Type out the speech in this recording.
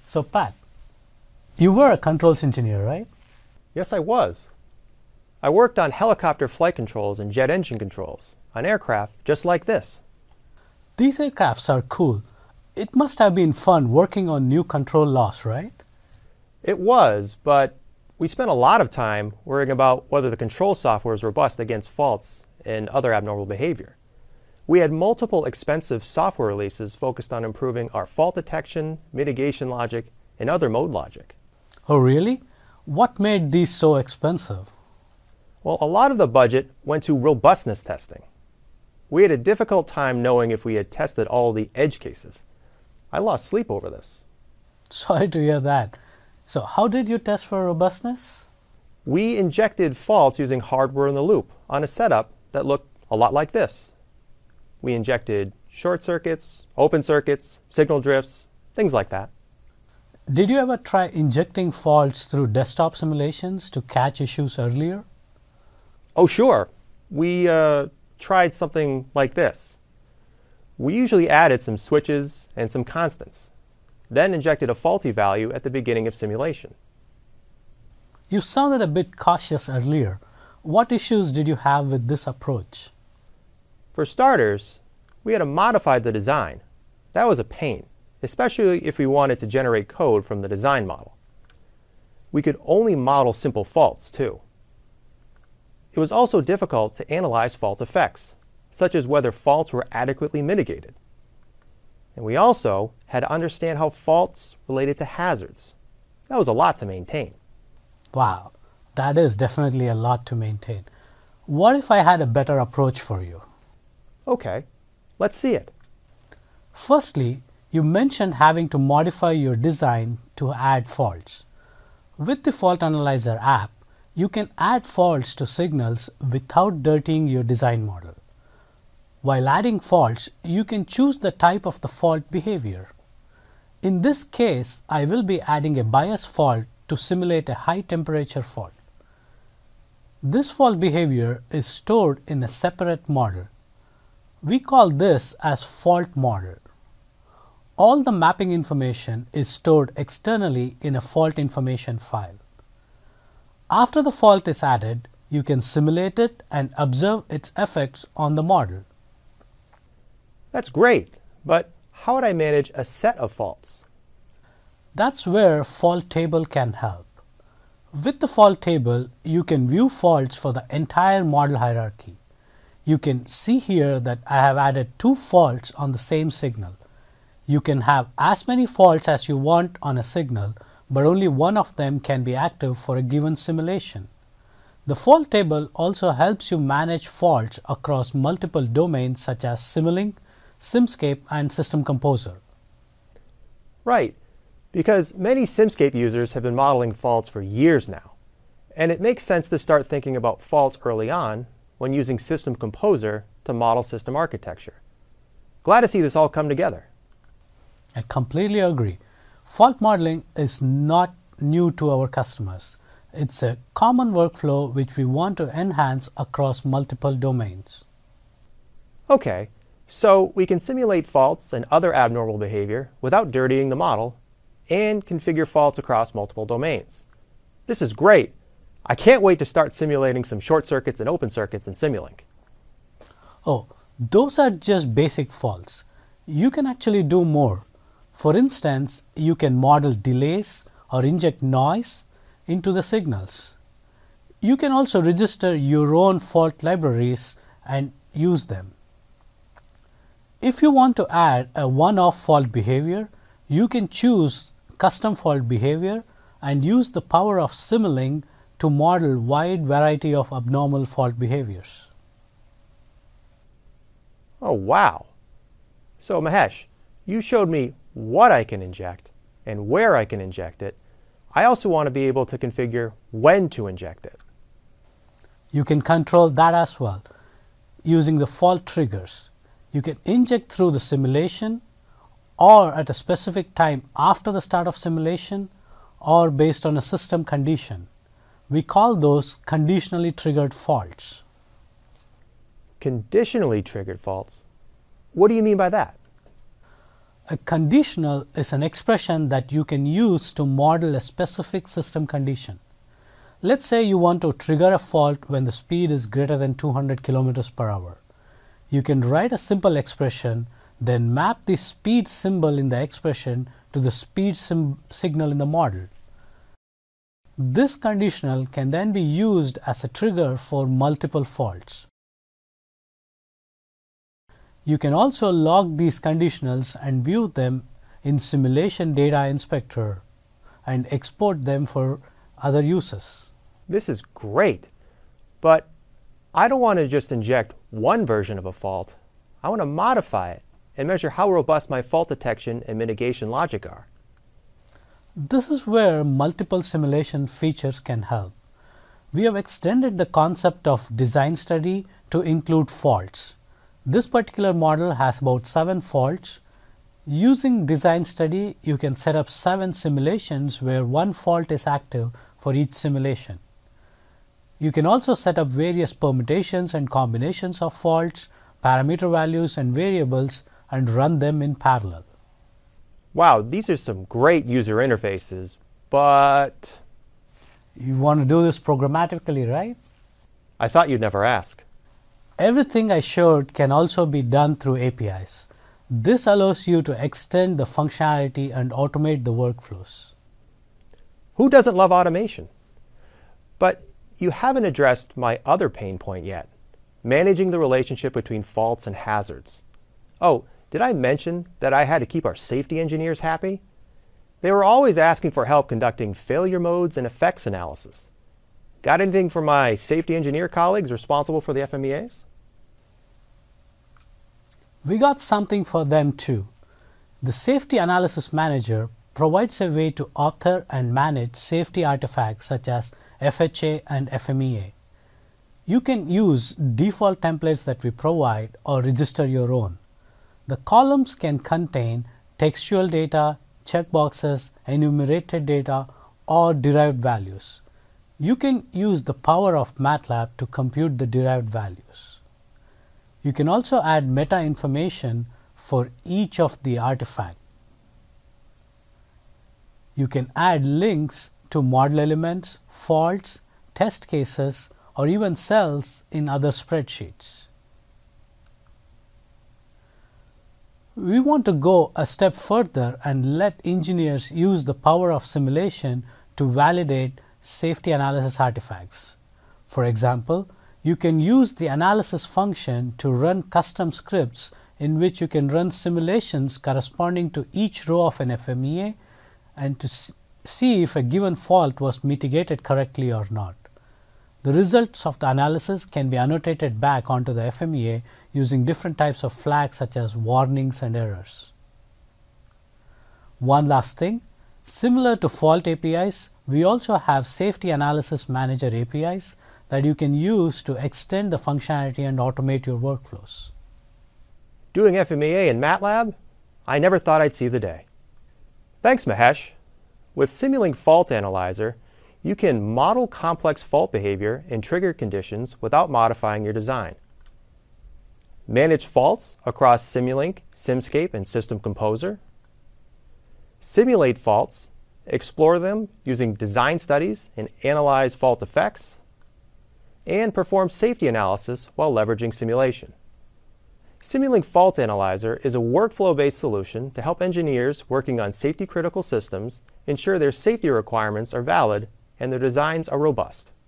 So Pat, you were a controls engineer, right? Yes, I was. I worked on helicopter flight controls and jet engine controls on aircraft just like this. These aircrafts are cool. It must have been fun working on new control laws, right? It was, but we spent a lot of time worrying about whether the control software was robust against faults and other abnormal behavior. We had multiple expensive software releases focused on improving our fault detection, mitigation logic, and other mode logic. Oh, really? What made these so expensive? Well, a lot of the budget went to robustness testing. We had a difficult time knowing if we had tested all the edge cases. I lost sleep over this. Sorry to hear that. So how did you test for robustness? We injected faults using hardware in the loop on a setup that looked a lot like this. We injected short circuits, open circuits, signal drifts, things like that. Did you ever try injecting faults through desktop simulations to catch issues earlier? Oh, sure. We tried something like this. We usually added some switches and some constants, then injected a faulty value at the beginning of simulation. You sounded a bit cautious earlier. What issues did you have with this approach? For starters, we had to modify the design. That was a pain, especially if we wanted to generate code from the design model. We could only model simple faults, too. It was also difficult to analyze fault effects, such as whether faults were adequately mitigated. And we also had to understand how faults related to hazards. That was a lot to maintain. Wow, that is definitely a lot to maintain. What if I had a better approach for you? Okay, let's see it. Firstly, you mentioned having to modify your design to add faults. With the Fault Analyzer app, you can add faults to signals without dirtying your design model. While adding faults, you can choose the type of the fault behavior. In this case, I will be adding a bias fault to simulate a high temperature fault. This fault behavior is stored in a separate model. We call this as fault model. All the mapping information is stored externally in a fault information file. After the fault is added, you can simulate it and observe its effects on the model. That's great, but how would I manage a set of faults? That's where fault table can help. With the fault table, you can view faults for the entire model hierarchy. You can see here that I have added 2 faults on the same signal. You can have as many faults as you want on a signal, but only one of them can be active for a given simulation. The fault table also helps you manage faults across multiple domains such as Simulink, Simscape, and System Composer. Right, because many Simscape users have been modeling faults for years now, and it makes sense to start thinking about faults early on when using System Composer to model system architecture. Glad to see this all come together. I completely agree. Fault modeling is not new to our customers. It's a common workflow which we want to enhance across multiple domains. Okay, so we can simulate faults and other abnormal behavior without dirtying the model and configure faults across multiple domains. This is great. I can't wait to start simulating some short circuits and open circuits in Simulink. Oh, those are just basic faults. You can actually do more. For instance, you can model delays or inject noise into the signals. You can also register your own fault libraries and use them. If you want to add a one-off fault behavior, you can choose custom fault behavior and use the power of Simulink to model wide variety of abnormal fault behaviors. Oh, wow. So Mahesh, you showed me what I can inject and where I can inject it. I also want to be able to configure when to inject it. You can control that as well using the fault triggers. You can inject through the simulation or at a specific time after the start of simulation or based on a system condition. We call those conditionally triggered faults. Conditionally triggered faults? What do you mean by that? A conditional is an expression that you can use to model a specific system condition. Let's say you want to trigger a fault when the speed is greater than 200 kilometers per hour. You can write a simple expression, then map the speed symbol in the expression to the speed signal in the model. This conditional can then be used as a trigger for multiple faults. You can also log these conditionals and view them in Simulation Data Inspector and export them for other uses. This is great, but I don't want to just inject one version of a fault. I want to modify it and measure how robust my fault detection and mitigation logic are. This is where multiple simulation features can help. We have extended the concept of design study to include faults. This particular model has about 7 faults. Using design study, you can set up 7 simulations where one fault is active for each simulation. You can also set up various permutations and combinations of faults, parameter values and variables, and run them in parallel. Wow, these are some great user interfaces, but you want to do this programmatically, right? I thought you'd never ask. Everything I showed can also be done through APIs. This allows you to extend the functionality and automate the workflows. Who doesn't love automation? But you haven't addressed my other pain point yet, managing the relationship between faults and hazards. Oh, did I mention that I had to keep our safety engineers happy? They were always asking for help conducting failure modes and effects analysis. Got anything for my safety engineer colleagues responsible for the FMEAs? We got something for them too. The Safety Analysis Manager provides a way to author and manage safety artifacts such as FHA and FMEA. You can use default templates that we provide or register your own. The columns can contain textual data, checkboxes, enumerated data, or derived values. You can use the power of MATLAB to compute the derived values. You can also add meta information for each of the artifacts. You can add links to model elements, faults, test cases, or even cells in other spreadsheets. We want to go a step further and let engineers use the power of simulation to validate safety analysis artifacts. For example, you can use the analysis function to run custom scripts in which you can run simulations corresponding to each row of an FMEA and to see if a given fault was mitigated correctly or not. The results of the analysis can be annotated back onto the FMEA using different types of flags such as warnings and errors. One last thing, similar to fault APIs, we also have Safety Analysis Manager APIs that you can use to extend the functionality and automate your workflows. Doing FMEA in MATLAB? I never thought I'd see the day. Thanks, Mahesh. With Simulink Fault Analyzer, you can model complex fault behavior and trigger conditions without modifying your design. Manage faults across Simulink, Simscape, and System Composer. Simulate faults, explore them using design studies and analyze fault effects. And perform safety analysis while leveraging simulation. Simulink Fault Analyzer is a workflow-based solution to help engineers working on safety-critical systems ensure their safety requirements are valid and their designs are robust.